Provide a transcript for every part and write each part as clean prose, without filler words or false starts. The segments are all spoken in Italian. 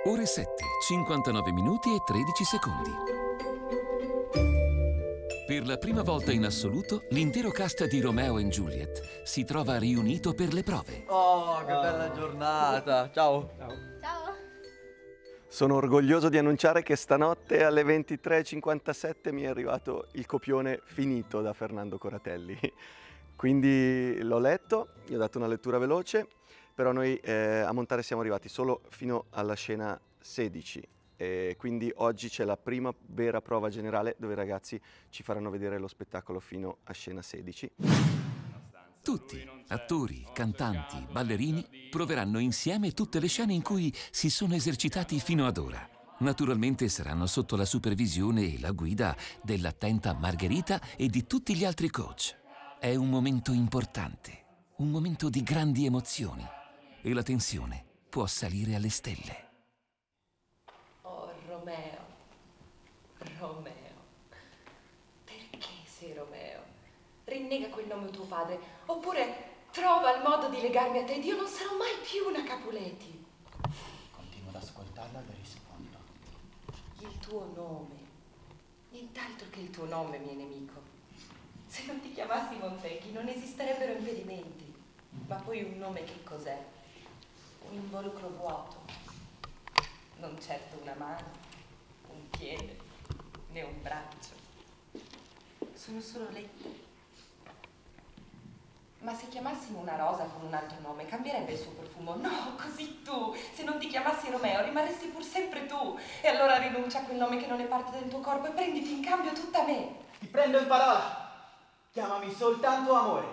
Ore 7, 59 minuti e 13 secondi. Per la prima volta in assoluto, l'intero cast di Romeo e Juliet si trova riunito per le prove. Oh, che bella giornata! Ciao! Ciao! Sono orgoglioso di annunciare che stanotte alle 23:57 mi è arrivato il copione finito da Fernando Coratelli. Quindi l'ho letto, gli ho dato una lettura veloce, però noi a montare siamo arrivati solo fino alla scena 16. E quindi oggi c'è la prima vera prova generale dove i ragazzi ci faranno vedere lo spettacolo fino a scena 16. Tutti, attori, cantanti, ballerini, proveranno insieme tutte le scene in cui si sono esercitati fino ad ora. Naturalmente saranno sotto la supervisione e la guida dell'attenta Margherita e di tutti gli altri coach. È un momento importante, un momento di grandi emozioni e la tensione può salire alle stelle. Oh, Romeo, Romeo, perché sei Romeo? Rinnega quel nome tuo padre, oppure trova il modo di legarmi a te ed io non sarò mai più una Capuleti. Continuo ad ascoltarla e le rispondo. Il tuo nome, nient'altro che il tuo nome, mio nemico. Se non ti chiamassi Montecchi non esisterebbero impedimenti. Ma poi un nome che cos'è? Un involucro vuoto. Non certo una mano, un piede, né un braccio. Sono solo lettere. Ma se chiamassimo una rosa con un altro nome, cambierebbe il suo profumo? No, così tu, se non ti chiamassi Romeo, rimarresti pur sempre tu. E allora rinuncia a quel nome che non è parte del tuo corpo e prenditi in cambio tutta me. Ti prendo in parola! Chiamami soltanto amore!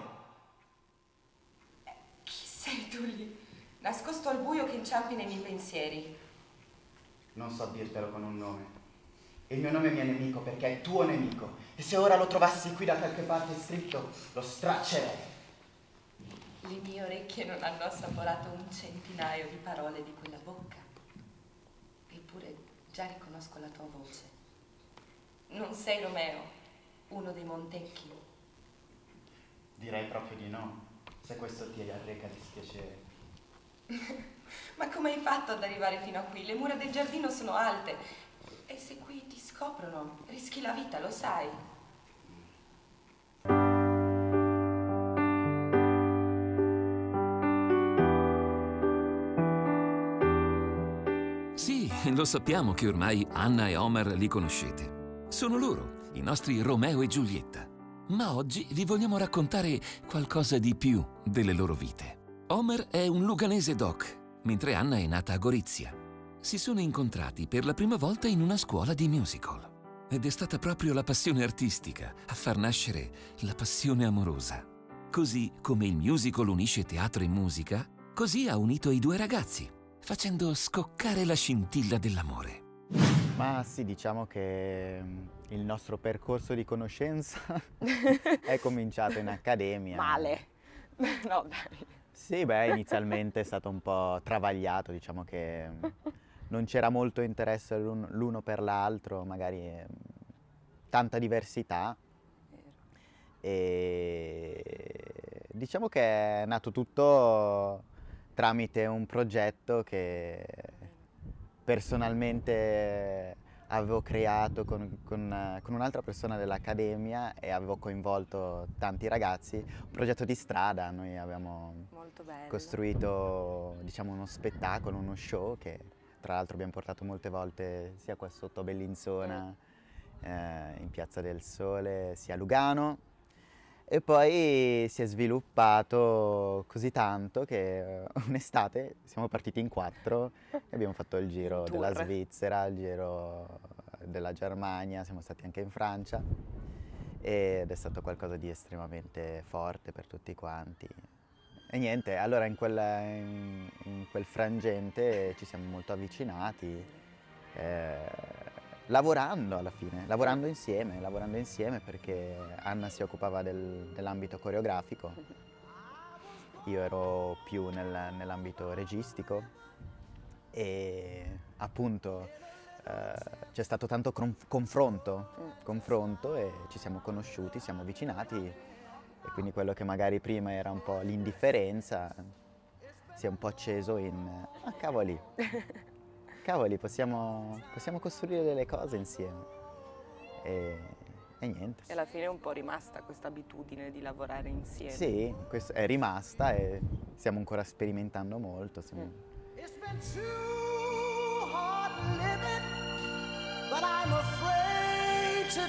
Chi sei tu lì? Nascosto al buio che inciampi nei miei pensieri. Non so dirtelo con un nome. Il mio nome è mio nemico perché è tuo nemico. E se ora lo trovassi qui da qualche parte scritto, lo straccerei. Le mie orecchie non hanno assaporato un centinaio di parole di quella bocca. Eppure già riconosco la tua voce. Non sei Romeo, uno dei Montecchi. Direi proprio di no, se questo ti arreca dispiacere. Ma come hai fatto ad arrivare fino a qui? Le mura del giardino sono alte. E se qui ti scoprono, rischi la vita, lo sai. Sì, lo sappiamo che ormai Anna e Homer li conoscete. Sono loro, i nostri Romeo e Giulietta. Ma oggi vi vogliamo raccontare qualcosa di più delle loro vite. Homer è un luganese doc, mentre Anna è nata a Gorizia. Si sono incontrati per la prima volta in una scuola di musical. Ed è stata proprio la passione artistica a far nascere la passione amorosa. Così come il musical unisce teatro e musica, così ha unito i due ragazzi, facendo scoccare la scintilla dell'amore. Ma sì, diciamo che il nostro percorso di conoscenza è cominciato in accademia. Male. No, dai. Sì, beh, inizialmente è stato un po' travagliato, diciamo che non c'era molto interesse l'uno per l'altro, magari tanta diversità. E diciamo che è nato tutto tramite un progetto che personalmente avevo creato con un'altra persona dell'accademia e avevo coinvolto tanti ragazzi, un progetto di strada. Noi abbiamo costruito, diciamo, uno spettacolo, uno show che tra l'altro abbiamo portato molte volte sia qua sotto a Bellinzona, in Piazza del Sole, sia a Lugano. E poi si è sviluppato così tanto che un'estate siamo partiti in 4 e abbiamo fatto il giro della Svizzera, il giro della Germania, siamo stati anche in Francia ed è stato qualcosa di estremamente forte per tutti quanti. E niente, allora in quel frangente ci siamo molto avvicinati, lavorando alla fine, lavorando insieme perché Anna si occupava dell'ambito coreografico, io ero più nell'ambito registico e appunto c'è stato tanto confronto e ci siamo conosciuti, siamo avvicinati e quindi quello che magari prima era un po' l'indifferenza si è un po' acceso in ah cavoli. cavoli, possiamo costruire delle cose insieme. E niente. E alla fine è un po' rimasta questa abitudine di lavorare insieme. Sì, è rimasta e stiamo ancora sperimentando molto. It's been too hard living, but I'm afraid to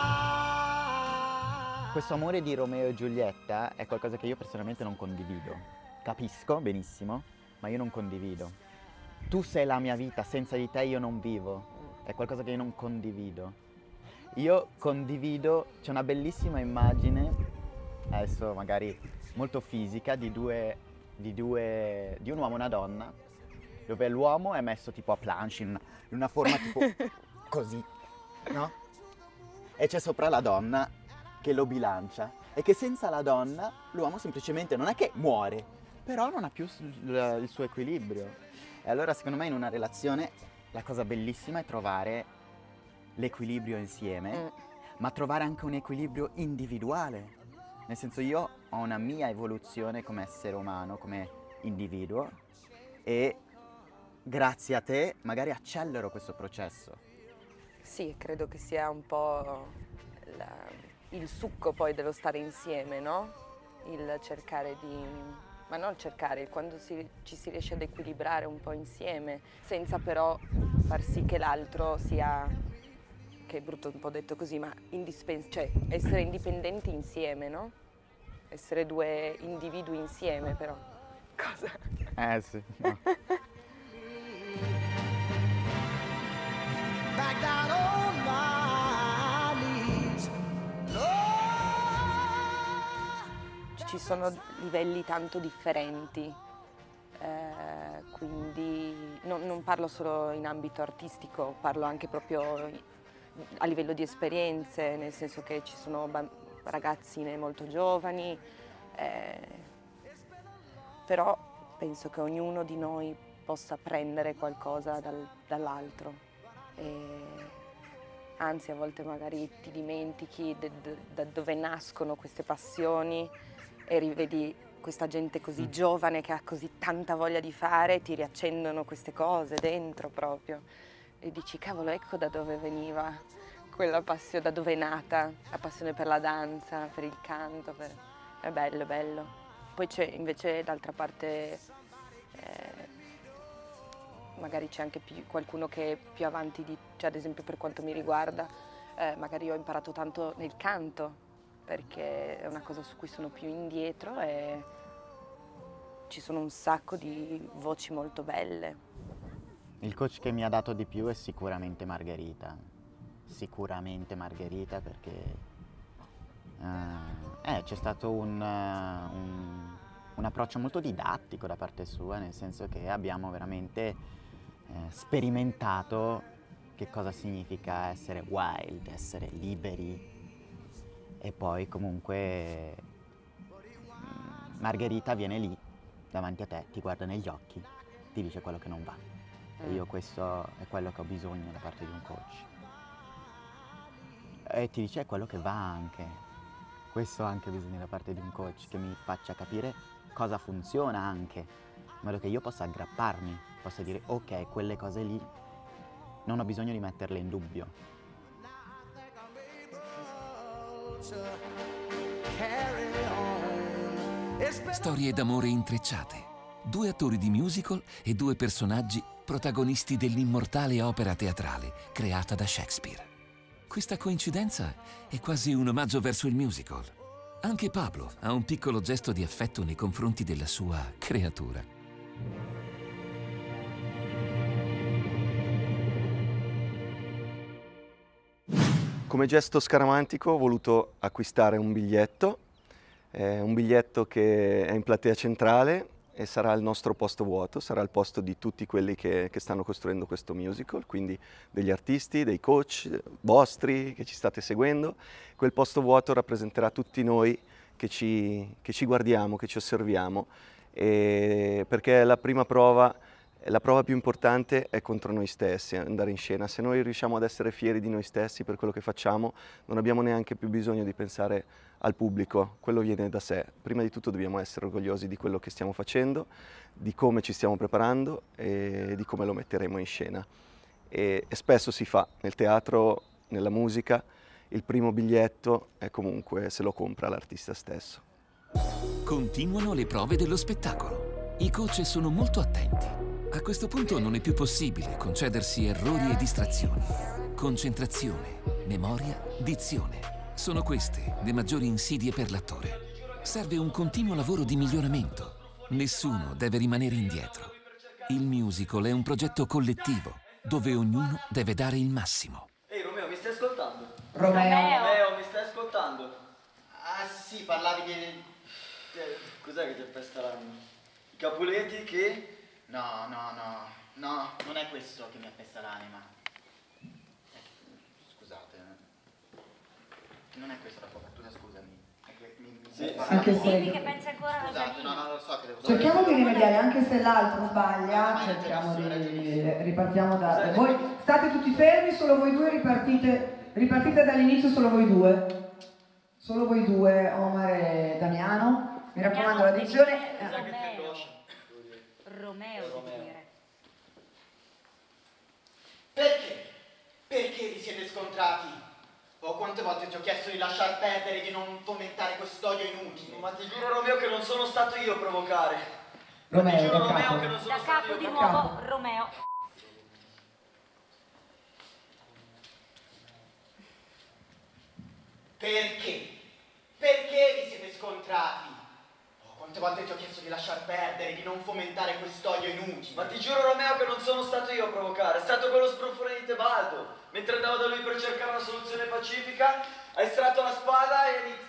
die. Questo amore di Romeo e Giulietta è qualcosa che io personalmente non condivido. Capisco benissimo, ma io non condivido. Tu sei la mia vita, senza di te io non vivo. È qualcosa che io non condivido. Io condivido, c'è una bellissima immagine, adesso magari molto fisica, di un uomo e una donna, dove l'uomo è messo tipo a planche, in una forma tipo così, no? E c'è sopra la donna che lo bilancia e che senza la donna l'uomo semplicemente non è che muore, però non ha più il suo equilibrio. E allora secondo me in una relazione la cosa bellissima è trovare l'equilibrio insieme, ma trovare anche un equilibrio individuale. Nel senso, io ho una mia evoluzione come essere umano, come individuo, e grazie a te magari accelero questo processo. Sì, credo che sia un po' il succo poi dello stare insieme, no? Il cercare di... ma non cercare, quando ci si riesce ad equilibrare un po' insieme, senza però far sì che l'altro sia, che è brutto un po' detto così, ma cioè essere indipendenti insieme, no? Essere due individui insieme, però. Cosa? Sì. No. Back down on my knees. Ci sono livelli tanto differenti, quindi non parlo solo in ambito artistico, parlo anche proprio a livello di esperienze, nel senso che ci sono ragazzine molto giovani, però penso che ognuno di noi possa prendere qualcosa dall'altro. Anzi, a volte magari ti dimentichi da dove nascono queste passioni e rivedi questa gente così giovane che ha così tanta voglia di fare, ti riaccendono queste cose dentro proprio e dici cavolo, ecco da dove veniva quella passione, da dove è nata la passione per la danza, per il canto, è bello, è bello. Poi c'è invece d'altra parte magari c'è anche qualcuno che è più avanti cioè ad esempio per quanto mi riguarda, magari io ho imparato tanto nel canto, perché è una cosa su cui sono più indietro e ci sono un sacco di voci molto belle. Il coach che mi ha dato di più è sicuramente Margherita. Sicuramente Margherita, perché c'è stato un approccio molto didattico da parte sua, nel senso che abbiamo veramente sperimentato che cosa significa essere wild, essere liberi. E poi comunque Margherita viene lì davanti a te, ti guarda negli occhi, ti dice quello che non va. E io questo è quello che ho bisogno da parte di un coach. E ti dice quello che va anche. Questo anche bisogna da parte di un coach, che mi faccia capire cosa funziona anche, in modo che io possa aggrapparmi, possa dire ok, quelle cose lì non ho bisogno di metterle in dubbio. Storie d'amore intrecciate. 2 attori di musical e 2 personaggi protagonisti dell'immortale opera teatrale creata da Shakespeare. Questa coincidenza è quasi un omaggio verso il musical. Anche Pablo ha un piccolo gesto di affetto nei confronti della sua creatura. Come gesto scaramantico ho voluto acquistare un biglietto che è in platea centrale e sarà il nostro posto vuoto, sarà il posto di tutti quelli che stanno costruendo questo musical, quindi degli artisti, dei coach vostri che ci state seguendo. Quel posto vuoto rappresenterà tutti noi che ci guardiamo, che ci osserviamo, perché è la prima prova La prova più importante è contro noi stessi, andare in scena. Se noi riusciamo ad essere fieri di noi stessi per quello che facciamo, non abbiamo neanche più bisogno di pensare al pubblico, quello viene da sé. Prima di tutto dobbiamo essere orgogliosi di quello che stiamo facendo, di come ci stiamo preparando e di come lo metteremo in scena. E spesso si fa nel teatro, nella musica, il primo biglietto è comunque se lo compra l'artista stesso. Continuano le prove dello spettacolo. I coach sono molto attenti. A questo punto non è più possibile concedersi errori e distrazioni. Concentrazione, memoria, dizione. Sono queste le maggiori insidie per l'attore. Serve un continuo lavoro di miglioramento. Nessuno deve rimanere indietro. Il musical è un progetto collettivo, dove ognuno deve dare il massimo. Ehi Romeo, mi stai ascoltando? Romeo, mi stai ascoltando? Ah sì, parlavi di... Cos'è che ti appesta l'anima? I Capuleti che... No, non è questo che mi appesta l'anima. Scusate. Non è questa la copertura, scusami. Anche se... Dimmi che pensi ancora alla Scusate, Giannina. no, lo so che devo... Cerchiamo di rimediare, anche se l'altro sbaglia, cerchiamo di... ripartiamo da... Voi state tutti fermi, solo voi due ripartite dall'inizio, solo voi due. Solo voi due, Omar e Damiano. Mi raccomando, la dizione... Romeo, devi dire. Perché? Perché vi siete scontrati? Oh, quante volte ti ho chiesto di lasciar perdere, di non fomentare quest'odio inutile. Ma ti giuro Romeo che non sono stato io a provocare. Romeo, Ti giuro da Romeo capo. che non sono Da stato capo io. di nuovo, Romeo. Perché? Perché vi siete scontrati? Oh, quante volte ti ho chiesto di lasciar perdere, di non fomentare quest'odio inutile. Ma ti giuro Romeo che non sono stato io a provocare, è stato quello sbruffone di Tebaldo. Mentre andavo da lui per cercare una soluzione pacifica, ha estratto la spada e...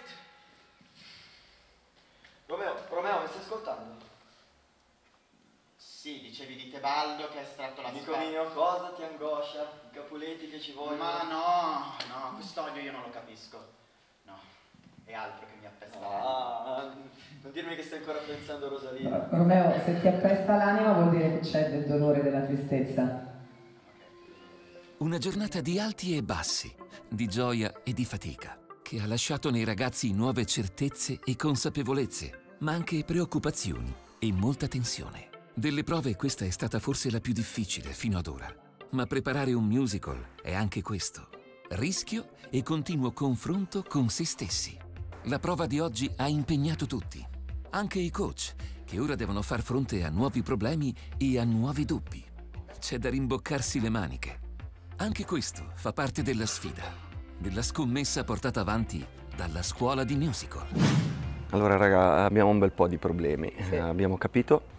Romeo, mi stai ascoltando? Sì, dicevi di Tebaldo che ha estratto la Amico spada. mio, cosa ti angoscia? I Capuleti che ci vogliono? Ma no, quest'odio io non lo capisco. No, è altro che mi appesta l'anima. Non dirmi che stai ancora pensando a Rosalina. Romeo, se ti appesta l'anima vuol dire che c'è del dolore e della tristezza. Una giornata di alti e bassi, di gioia e di fatica, che ha lasciato nei ragazzi nuove certezze e consapevolezze, ma anche preoccupazioni e molta tensione. Delle prove questa è stata forse la più difficile fino ad ora, ma preparare un musical è anche questo: rischio e continuo confronto con se stessi. La prova di oggi ha impegnato tutti, anche i coach, che ora devono far fronte a nuovi problemi e a nuovi dubbi. C'è da rimboccarsi le maniche. Anche questo fa parte della sfida, della scommessa portata avanti dalla scuola di musical. Allora raga, abbiamo un bel po' di problemi, abbiamo capito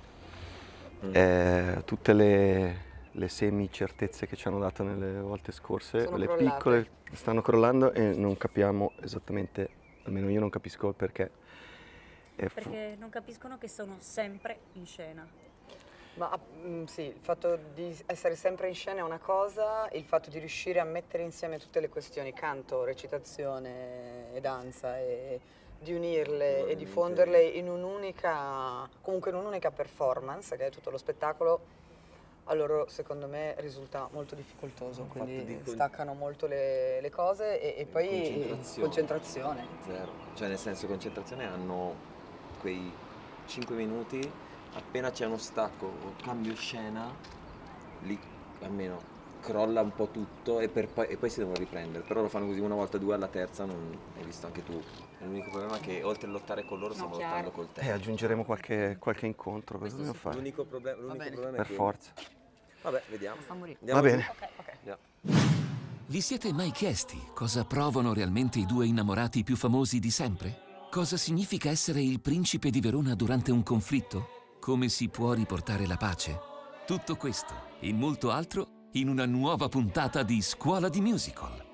tutte le semi-certezze che ci hanno dato nelle volte scorse, Sono le crollate. piccole stanno crollando e non capiamo esattamente, almeno io non capisco il perché. Perché non capiscono che sono sempre in scena. Ma sì, il fatto di essere sempre in scena è una cosa, il fatto di riuscire a mettere insieme tutte le questioni, canto, recitazione e danza, e di unirle e di fonderle in un'unica, comunque in un'unica performance, che è tutto lo spettacolo, a loro secondo me risulta molto difficoltoso, quindi staccano molto le cose e poi concentrazione. Zero, cioè nel senso concentrazione hanno quei 5 minuti, appena c'è uno stacco o cambio scena, lì almeno crolla un po' tutto e poi si devono riprendere, però lo fanno così una volta, due, alla terza non hai visto anche tu. L'unico problema è che oltre a lottare con loro stiamo lottando col te. Aggiungeremo qualche incontro, cosa dobbiamo fare? L'unico problema è Per che... forza. Vabbè, vediamo. Va bene. Vi siete mai chiesti cosa provano realmente i due innamorati più famosi di sempre? Cosa significa essere il principe di Verona durante un conflitto? Come si può riportare la pace? Tutto questo e molto altro in una nuova puntata di Scuola di Musical.